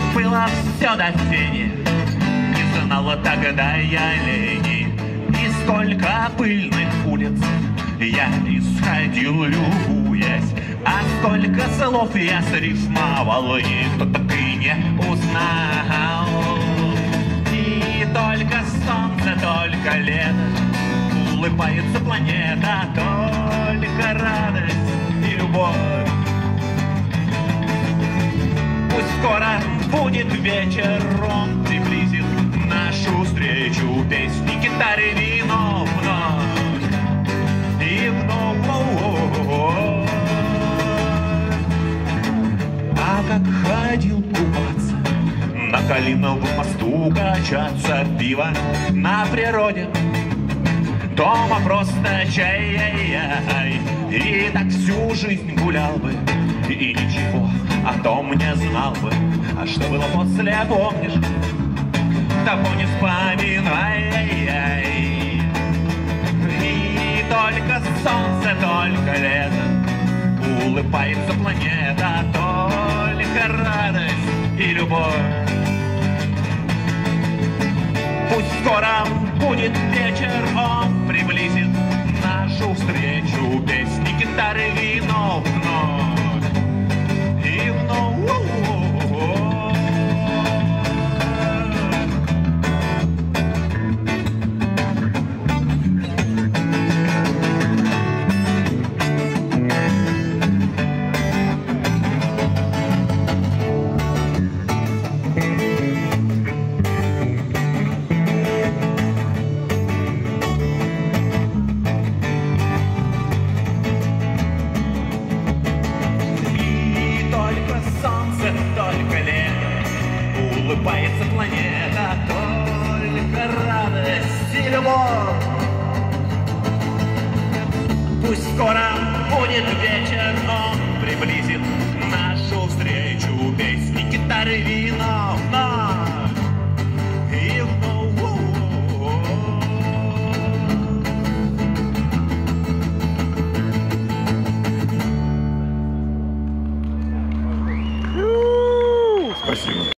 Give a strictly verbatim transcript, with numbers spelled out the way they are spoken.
было все до фени, не знала тогда я лени. И сколько пыльных улиц я исходил, любуясь, а сколько слов я срифмовал, никто так и не узнал. И только солнце, только лето, улыбается планета, только радость и любовь. Пусть скоро будет вечер, он приблизит нашу встречу, песни, гитары, вино вновь и вновь. А как ходил купаться, на Калиновом мосту качаться, пиво на природе, дома просто чай, и так всю жизнь гулял бы, и ничего о том не знал бы. А что было после, помнишь? Того не вспоминай. И только солнце, только лето, улыбается планета, только радость и любовь. Пусть скоро будет вечер, он приблизит нашу встречу, песни, гитары, вино вновь и вновь. Улыбается планета, только радость и любовь. Пусть скоро будет вечер, он приблизит нашу встречу, песни, гитары, вино